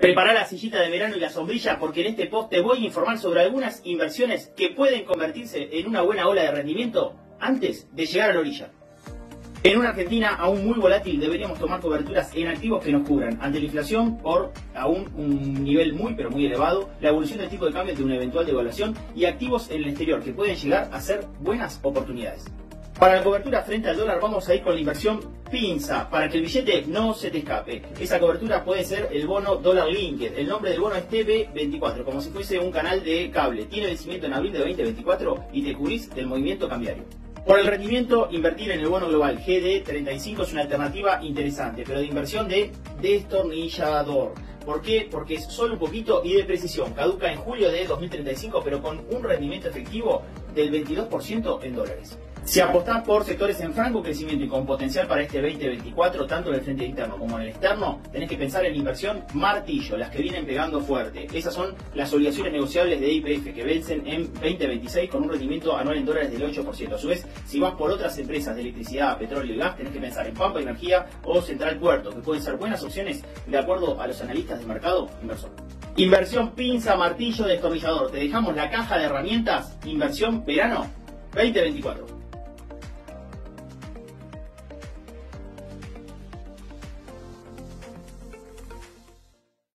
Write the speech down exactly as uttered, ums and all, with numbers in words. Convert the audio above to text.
Prepara la sillita de verano y la sombrilla porque en este post te voy a informar sobre algunas inversiones que pueden convertirse en una buena ola de rendimiento antes de llegar a la orilla. En una Argentina aún muy volátil deberíamos tomar coberturas en activos que nos cubran ante la inflación por aún un nivel muy pero muy elevado, la evolución del tipo de cambio de una eventual devaluación y activos en el exterior que pueden llegar a ser buenas oportunidades. Para la cobertura frente al dólar vamos a ir con la inversión pinza, para que el billete no se te escape. Esa cobertura puede ser el bono Dollar Linked. El nombre del bono es T B veinticuatro, como si fuese un canal de cable. Tiene vencimiento en abril de veinte veinticuatro y te cubrís del movimiento cambiario. Por el rendimiento, invertir en el bono global G D treinta y cinco es una alternativa interesante, pero de inversión de destornillador. ¿Por qué? Porque es solo un poquito y de precisión. Caduca en julio de dos mil treinta y cinco, pero con un rendimiento efectivo del veintidós por ciento en dólares. Si apostás por sectores en franco crecimiento y con potencial para este veinte veinticuatro, tanto en el frente interno como en el externo, tenés que pensar en inversión martillo, las que vienen pegando fuerte. Esas son las obligaciones negociables de Y P F que vencen en veinte veintiséis con un rendimiento anual en dólares del ocho por ciento. A su vez, si vas por otras empresas de electricidad, petróleo y gas, tenés que pensar en Pampa Energía o Central Puerto, que pueden ser buenas opciones de acuerdo a los analistas de mercado inversor. Inversión pinza, martillo, destornillador. Te dejamos la caja de herramientas, inversión verano veinte veinticuatro.